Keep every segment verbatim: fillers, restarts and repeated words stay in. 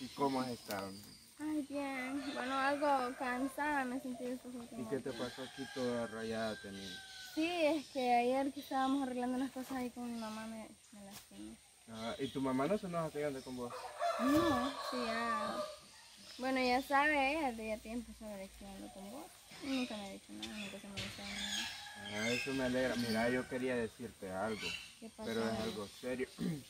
¿Y cómo has estado? Ay, bien. Bueno, algo cansada me sentí estos últimos ¿Y qué te días. pasó aquí toda rayada también? Sí, es que ayer que estábamos arreglando unas cosas ahí con mi mamá me, me lastimé. Ah, ¿y tu mamá no se enoja que ande con vos? No, sí, ya. Bueno, ya sabe, ella de ya tiempo sabe que ando con vos. Y nunca me ha dicho nada, nunca se me ha dicho nada. Ah, eso me alegra. Mira, yo quería decirte algo, ¿Qué pasó? pero es algo serio.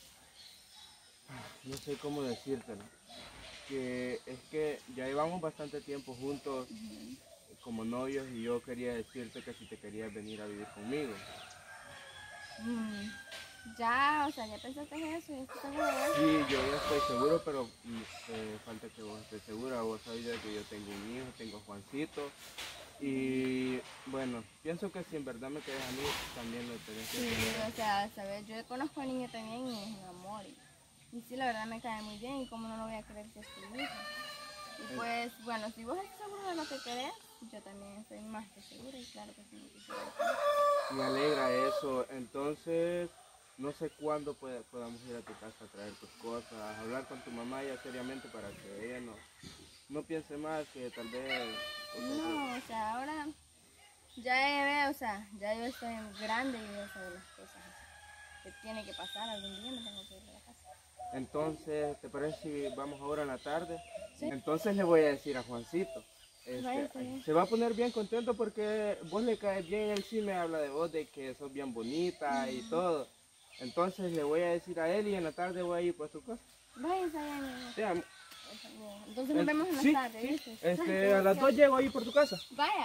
No sé cómo decírtelo. Que es que ya llevamos bastante tiempo juntos Ujú. como novios y yo quería decirte que si te querías venir a vivir conmigo. Mm, Ya, o sea, ya pensaste en eso, ya estás segura. Sí, yo ya estoy seguro, pero mm, eh, falta que vos estés segura. Vos sabés ya que yo tengo un hijo, tengo a Juancito. Y bueno, pienso que si en verdad me quedas a mí, también lo tenés que Sí, tener. o sea, sabes, yo conozco a niño también y es un amor. Y, y sí, la verdad me cae muy bien y cómo no lo voy a querer si es tu hijo. Y pues, bueno, si vos estás seguro de lo que querés, yo también estoy más que segura y claro que sí me quisiera ir. Me alegra eso. Entonces, no sé cuándo puede- podamos ir a tu casa a traer tus cosas, a hablar con tu mamá ya seriamente para que ella no, no piense más que tal vez... o sea, No, o sea, ahora ya ella ve, o sea, ya yo estoy grande y ya sé de las cosas que tiene que pasar, algún día me tengo que ir de la casa. entonces, ¿te parece si vamos ahora en la tarde? Sí. Entonces le voy a decir a Juancito. Este, Vaya, está bien. se va a poner bien contento porque vos le caes bien, él sí me habla de vos, de que sos bien bonita y todo. Entonces le voy a decir a él y en la tarde voy a ir por tu casa. Vaya, está bien, mi amor. Sí, am- Está bien. Entonces nos vemos en la sí, tarde, sí. ¿viste? Este, a las dos llego ahí por tu casa. Vaya.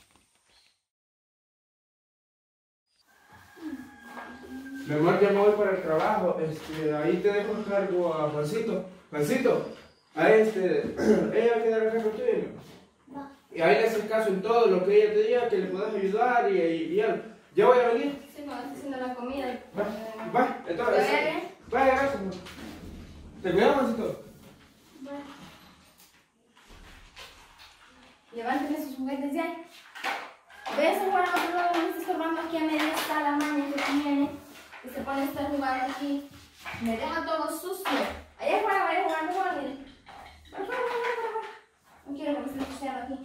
Mi amor, ya me voy para el trabajo. Este, ahí te dejo el cargo a Juancito. Juancito, a este, ella va a quedar acá contigo. Va. Y ahí le haces caso en todo lo que ella te diga, que le puedas ayudar y, y, y algo. ¿Ya voy a venir? Sí, me vas haciendo la comida. Va, va, entonces. ¿Te vaya bien? Vaya, gracias, amor. Te cuidado, Juancito. Vaya. Levánteme sus juguetes de ahí. ¿Ves a jugar a otro lado? Me está estorbando aquí a media sala, maña que tiene. Y se pone a estar jugando aquí. Me deja todo sucio. Allá afuera, vaya jugando, jugando, mire. Para afuera, para afuera, para afuera. No quiero que me esté ensuciando aquí.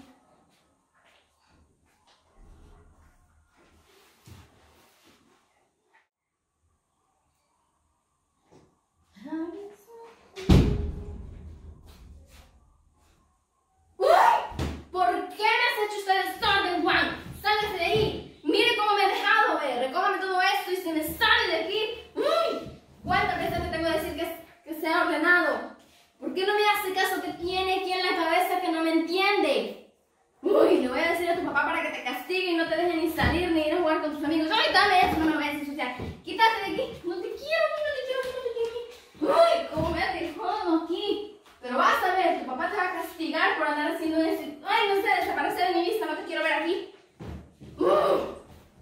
¡Uy! ¿Por qué me has hecho este desorden, Juan? ¡Sálgase de ahí! ¡Mire cómo me ha dejado, ve! Recójame todo esto y se me sale de aquí. ¡Uy! ¿Cuántas veces te tengo que decir que, que sea ordenado? ¿Por qué no me hace caso? ¿Qué tiene aquí en la cabeza que no me entiende? Uy, le voy a decir a tu papá para que te castigue y no te deje ni salir ni ir a jugar con tus amigos. ¡Ay, dame eso! No me vayas a ensuciar. ¡Quítate de aquí! ¡No te quiero aquí! ¡No te quiero aquí! ¡No te quiero aquí! ¡Uy! ¿Cómo me has dejado aquí? Pero vas a ver, tu papá te va a castigar por andar haciendo eso. ¡Ay, no sé! Desaparecer de mi vista, no te quiero ver aquí. ¡Uh!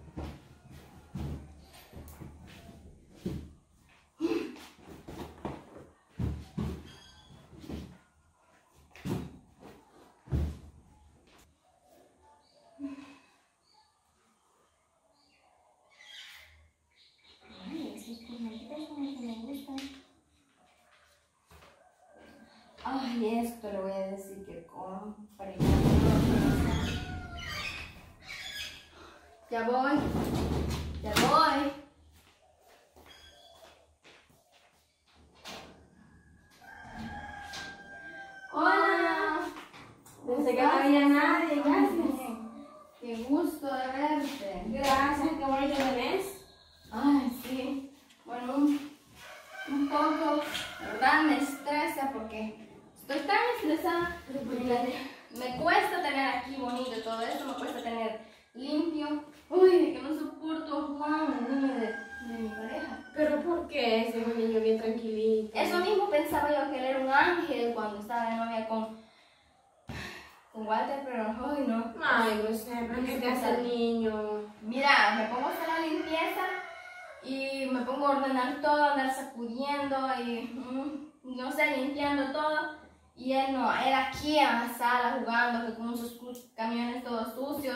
Ay, esos cornetitos son los que me gustan. Ay, esto le voy a decir que compre. Ya voy. Ya voy. Hola. Pensé que no había nadie. Gracias. Qué gusto de verte. Gracias, qué bonito me ves. Ay, sí. Bueno, un, un poco, la verdad me estresa porque estoy tan estresada. Me, me cuesta tener aquí bonito todo esto, me cuesta tener limpio. Uy, de que no soporto a Juan, el niño de, de mi pareja. ¿Pero por qué? Ese es un niño bien tranquilito. Eso mismo pensaba yo, que él era un ángel cuando estaba de novia con, con Walter, pero ay no. Ay, no sé, ¿pero qué te hace el niño? Mira, me pongo a hacer la limpieza y me pongo a ordenar todo, andar sacudiendo y mm, no sé, limpiando todo. Y él no, él aquí en la sala jugando, que con sus camiones todos sucios, que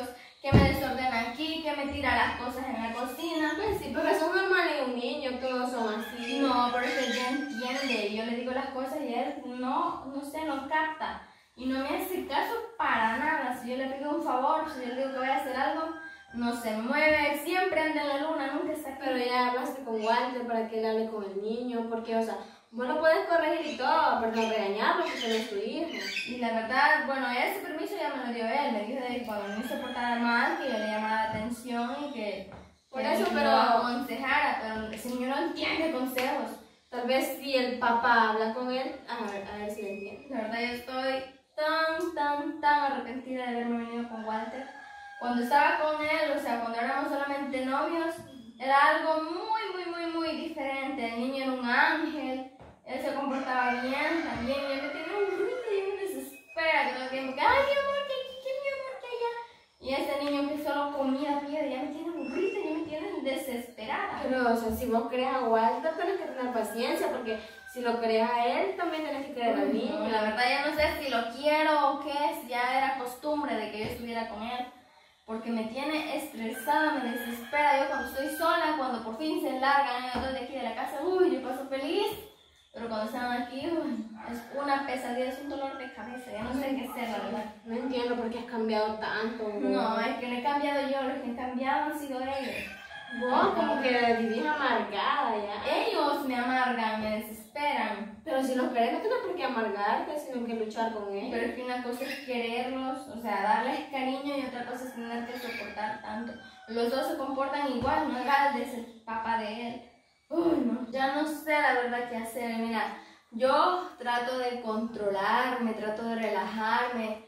que me desordena aquí, que me tira las cosas en la cocina. Pues sí, pero eso es normal en un niño, todos son así. No, pero es que él ya entiende. Yo le digo las cosas y él no, no sé, no capta. Y no me hace caso para nada. Si yo le pido un favor, si yo le digo que voy a hacer algo, no se mueve. Siempre anda en la luna, nunca está aquí. Pero ya hablaste con Walter para que él hable con el niño, porque, o sea, vos lo puedes corregir y todo, pero no regañarlo porque no es tu hijo. Y la verdad, bueno, ese permiso ya me lo dio él. Me dijo de que cuando no se portara mal, que yo le llamara la atención y que, Por que eso, lo pero- aconsejara. Pero ese niño no entiende consejos. Tal vez si el papá habla con él, a ver, a ver si le entiende. La verdad, yo estoy tan, tan, tan arrepentida de haberme venido con Walter. Cuando estaba con él, o sea, cuando éramos solamente novios, era algo muy, muy, muy, muy diferente. El niño era un ángel, él se comportaba bien también. Y él me tiene un grito y me desespera que todo el tiempo que, ay, mi amor, que aquí, que mi amor, que allá. Y ese niño que solo comía piedra, ya me tiene un grito, ya me tiene desesperada. Pero, o sea, si vos crees a Walter, tienes que tener paciencia, porque si lo crees a él, también tienes que creer al niño. No, la verdad ya no sé si lo quiero o qué, si ya era costumbre de que yo estuviera con él, porque me tiene estresada, me desespera. Yo cuando estoy sola, cuando por fin se largan ellos dos de aquí de la casa, uy, yo paso feliz, pero cuando están aquí, uy, es una pesadilla, es un dolor de cabeza, ya no sé qué hacer, la verdad. No entiendo por qué has cambiado tanto. No, es que no he cambiado yo, los que han cambiado han sido ellos. Vos como que vivís amargada ya. Ellos me amargan, me desesperan. Pero si los querés, no tienes por qué amargarte, sino que luchar con Pero ellos. es que una cosa es quererlos, o sea, darles cariño, y otra cosa es tener que soportar tanto. Los dos se comportan igual, no Galde es el papá de él. Uy, no, ya no sé la verdad qué hacer. Mira, yo trato de controlarme, trato de relajarme.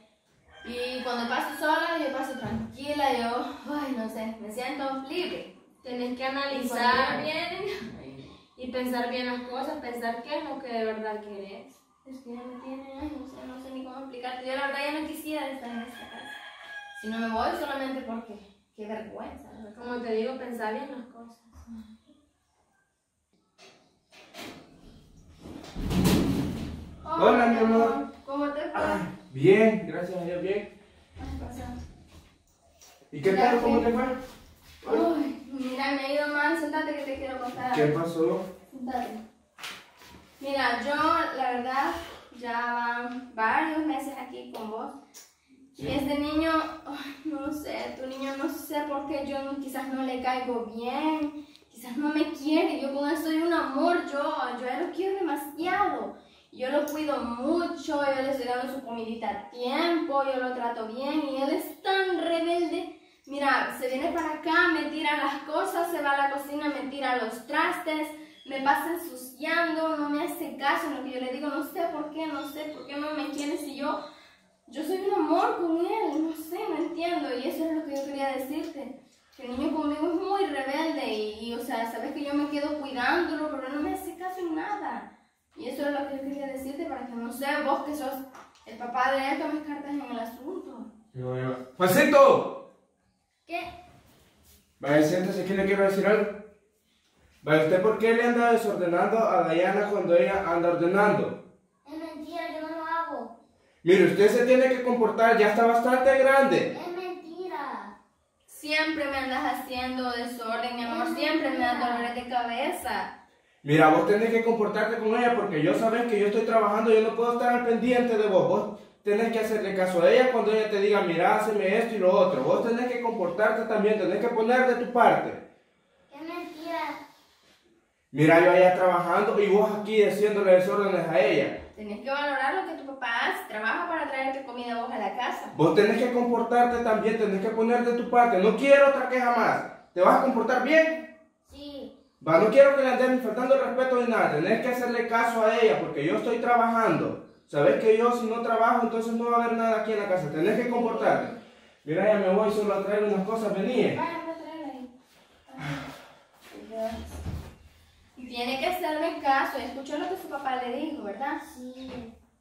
Y cuando paso sola, yo paso tranquila, yo, ay, no sé, me siento libre. Tienes que Y analizar cuando bien y pensar bien las cosas, pensar qué es lo que de verdad querés. Es que ya me tiene, ay, no sé, no sé ni cómo explicarte. Yo la verdad ya no quisiera estar en esta casa. Si no me voy solamente porque, qué vergüenza, la verdad. Como te digo, pensar bien las cosas. Hola, mi amor. ¿Cómo te fue? Bien, gracias a Dios, bien. Ay, pasa. ¿Y qué tal? ¿Cómo te fue? Uy, mira, me ha ido mal. Sentate que te quiero contar. ¿Qué pasó? Sentate. Mira, yo, la verdad, ya van varios meses aquí con vos. Y este niño, ay, no sé, tu niño no sé por qué yo no- quizás no le caigo bien, quizás no me quiere. Yo con él soy un amor, yo, yo a él lo quiero demasiado. Yo lo cuido mucho, yo le estoy dando su comidita a tiempo, yo lo trato bien y él es tan rebelde. Mira, se viene para acá, me tira las cosas, se va a la cocina, me tira los trastes, me pasa ensuciando, no me hace caso en lo que yo le digo, no sé por qué, no sé por qué no me quiere si yo, yo soy un amor con él, no sé, no entiendo. Y eso es lo que yo quería decirte, que el niño conmigo es muy rebelde y, y o sea, sabes que yo me quedo cuidándolo, pero no me hace caso en nada. Y eso es lo que yo quería decirte para que no sé, vos que sos el papá de él, tomes cartas en el asunto. ¡Juancito! ¿Qué? Vaya, siéntese, que le quiero decir algo. Vaya, ¿usted por qué le anda desordenando a Dayana cuando ella anda ordenando? Es mentira, yo no lo hago. Mire, usted se tiene que comportar, ya está bastante grande. Es mentira. Siempre me andas haciendo desorden, mi amor, siempre me das dolores de cabeza. Mira, vos tenés que comportarte con ella porque yo sabes que yo estoy trabajando, yo no puedo estar al pendiente de vos. Vos tenés que hacerle caso a ella cuando ella te diga, mira, hazme esto y lo otro. Vos tenés que comportarte también, tenés que poner de tu parte. Es mentira. Mira, yo allá trabajando y vos aquí haciéndole desórdenes a ella. Tenés que valorar lo que tu papá hace, trabaja para traerte comida a vos a la casa. Vos tenés que comportarte también, tenés que poner de tu parte. No quiero otra queja más. ¿Te vas a comportar bien? Sí. Va, no quiero que le andes faltando el respeto ni nada. Tenés que hacerle caso a ella porque yo estoy trabajando. Sabes que yo si no trabajo entonces no va a haber nada aquí en la casa. Tenés que comportarte. Mira, ya me voy solo a traer unas cosas. Vení. Vaya, voy a traer ahí. Ay, Dios. Y tiene que hacerme caso. Escuchó lo que su papá le dijo, ¿verdad? Sí.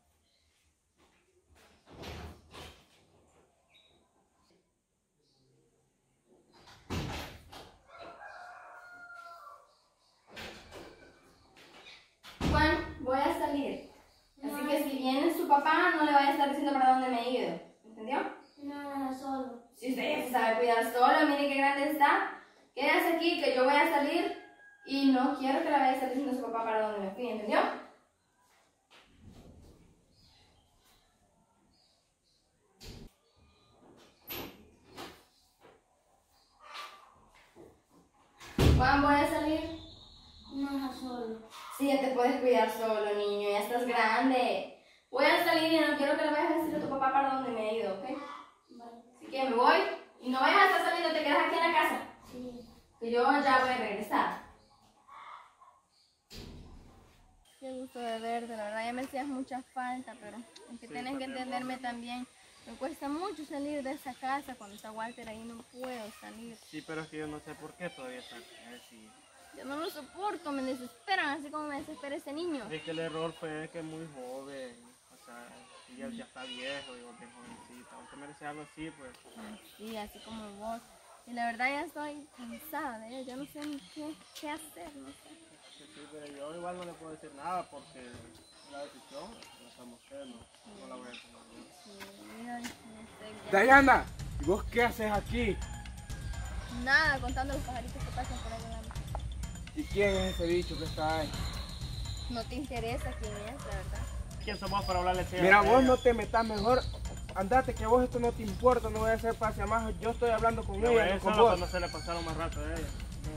Bueno, voy a salir. Así que si viene su papá, no le vaya a estar diciendo para dónde me he ido. ¿Entendió? No, deja solo. Si usted ya se sabe cuidar solo, mire qué grande está. Quédese aquí que yo voy a salir y no quiero que la vaya a estar diciendo a su papá para dónde me fui, ¿entendió? Juan, voy a salir. No, deja solo. Sí, ya te puedes cuidar solo, niño, ya estás grande. Voy a salir y no quiero que le vayas a decir a tu papá para dónde me he ido, ¿ok? Vale. Así que me voy y no vayas a estar saliendo, te quedas aquí en la casa. Sí. Que yo ya voy a regresar. Qué gusto de verte, la verdad ya me hacías mucha falta, pero es que Sí, tienes que también, entenderme vos. también. Me cuesta mucho salir de esa casa cuando está Walter ahí, no puedo salir. Sí, pero es que yo no sé por qué todavía está así. Yo no lo soporto, me desesperan, así como me desespera ese niño. Es que el error fue que es muy joven, o sea, y él ya está viejo, digo, bien jovencito. Aunque merece algo así, pues. Sí, así como vos. Y la verdad ya estoy cansada de él, yo no sé ni qué, qué hacer, no sé. Sí, sí, pero yo igual no le puedo decir nada porque la decisión la estamos haciendo, no la voy a tomar yo. Sí, ay, no sé qué. Diana, ¿y vos qué haces aquí? Nada, contando los pajaritos que pasan por ahí en la noche. ¿Y quién es ese bicho que está ahí? No te interesa quién es, la verdad. ¿Quién somos para hablarle así? Mira, vos no te metas mejor. Andate, que a vos esto no te importa, no voy a hacer pase más. Yo estoy hablando con no, ella, no con vos. No se le pasaron más rato a ella.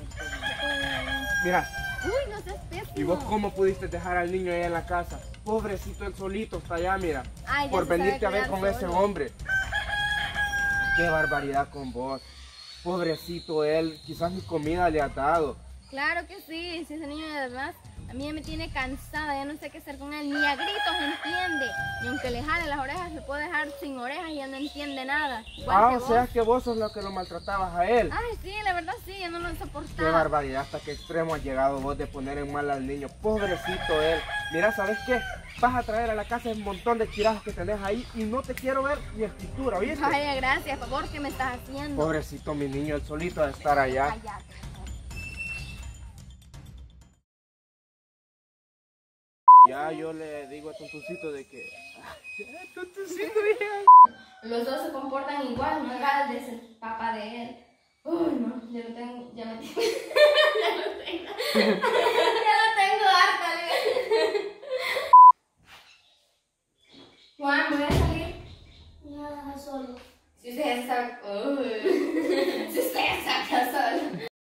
Mira, Uy, no seas pésimo. ¿y vos cómo pudiste dejar al niño ahí en la casa? Pobrecito, él solito está allá, mira. Ay, ya por se sabe venirte a ver cuidar con ese solo. hombre. Qué barbaridad con vos. Pobrecito él, quizás ni comida le ha dado. Claro que sí, si ese niño de verdad a mí ya me tiene cansada, ya no sé qué hacer con él, ni a gritos entiende, ni aunque le jale las orejas se puede dejar sin orejas y ya no entiende nada. Igual Ah, que o vos. sea que vos sos lo que lo maltratabas a él. Ay, sí, la verdad sí, ya no lo Qué soportaba. barbaridad, hasta qué extremo has llegado vos de poner en mal al niño. Pobrecito él. Mira, ¿sabes qué? Vas a traer a la casa un montón de chirajos que tenés ahí y no te quiero ver ni escritura, ¿oíste? Vaya, gracias, por favor, ¿qué me estás haciendo? Pobrecito mi niño, el solito de estar allá. Cállate. Ya yo le digo a Tontucito de que... Tontucito, Los dos se comportan igual, no Galde es el papá de él. Uy, no, ya lo tengo, ya me tengo. Ya lo tengo. Ya